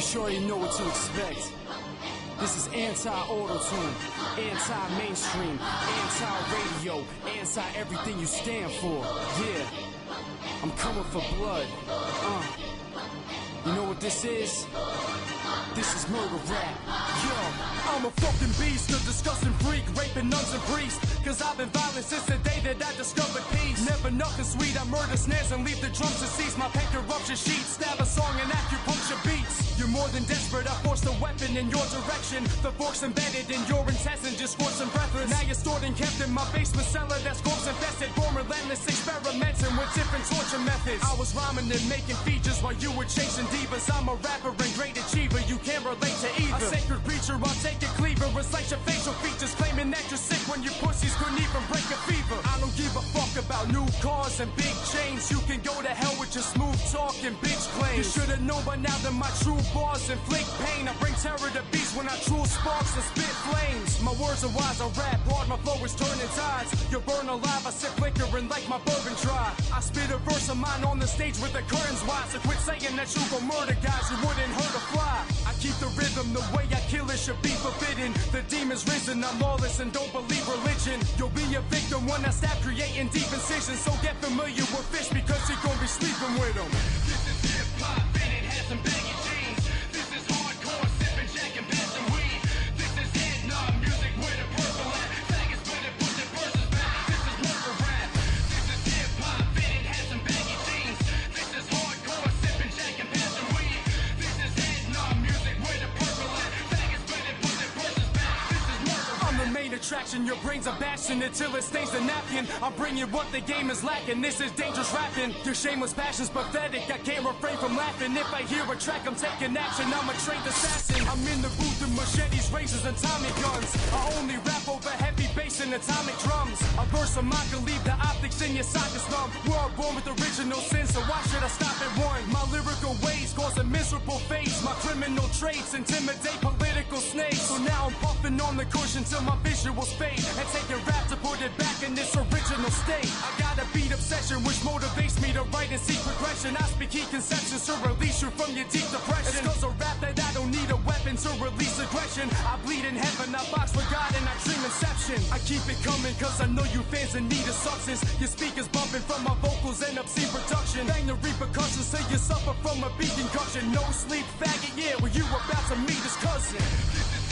sure you know what to expect. This is anti-auto-tune, anti-mainstream, anti-radio, anti-everything you stand for. Yeah, I'm coming for blood. You know what this is? This is murder rap. Yo, I'm a fucking beast, a disgusting freak, raping nuns and priests. Cause I've been violent since the day that I discovered peace. Never nothing sweet, I murder snares and leave the drums to cease. My paint corruption sheets, stab a song and acupuncture beats. You're more than desperate, I forced a weapon in your direction. The fork's embedded in your intestine, just scorched and breathless. Now you're stored and kept in my basement cellar that's corpse infested. Born relentless, experimenting with different torture methods. I was rhyming and making features while you were chasing divas. I'm a rapper and great achiever, you can't relate to either. A sacred preacher, I'll take a cleaver, recite your facial features, claiming that you're sick when your pussies couldn't even break a fever. I don't give a fuck about new cars and big chains. You can go to hell with your smooth talk and bitch claims. You should've known by now that my true bars inflict pain. I bring terror to beasts when I true sparks and spit flames. My words are wise, I rap hard, my flow is turning tides. You burn alive, I sip liquor and like my bourbon dry. I spit a verse of mine on the stage with the curtains wide. So quit saying that you gon' murder guys, you wouldn't hurt a fly. I keep the rhythm, the way I kill it should be forbidden. The demon's risen, I'm lawless and don't believe religion. You'll be a victim when I stop creating deep incisions. So get familiar with fish because you're gon' be sleeping with them. This is hip-hop and it has some baggy jeans. This is hardcore, sipping Jack and passing weed. This is hip-hop music with a purple hat. Faggots with it, put their verses back. This is murder rap. This is hip-hop and it has some baggy jeans. This is hardcore, sipping Jack and passing weed. This is hip-hop music with a purple hat. Faggots with it, put their verses back. This is murder rap. I'm the main attraction, your brains are bashing it till it stains the napkin. I'm bringing what the game is lacking, this is dangerous rapping. Your shameless passion's pathetic, I can't refrain from laughing. If I hear a track, I'm taking action, I'm a trained assassin. I'm in the booth with machetes, razors, and Tommy guns. I only rap over heavy bass and atomic drums. A verse of mine can leave the optics in your sockets numb. We're all born with original sin, so why should I stop at one? My lyrical ways cause a miserable face. My criminal traits intimidate political snakes. So now I'm puffing on the cushion till my visuals fade, and taking rap to put it back in its original state. I got a beat obsession which motivates me to write and seek progression. I speak key conceptions to release you from your deep depression. It's cause of rap that I don't need a weapon to release aggression. I bleed in heaven, I box with God and I dream inception. I keep it coming cause I know you fans in need of substance. Your speakers bumping from my vocals and obscene production. Bang the repercussions so you suffer from a beat concussion. No sleep faggot, yeah, well you about to meet his cousin. This is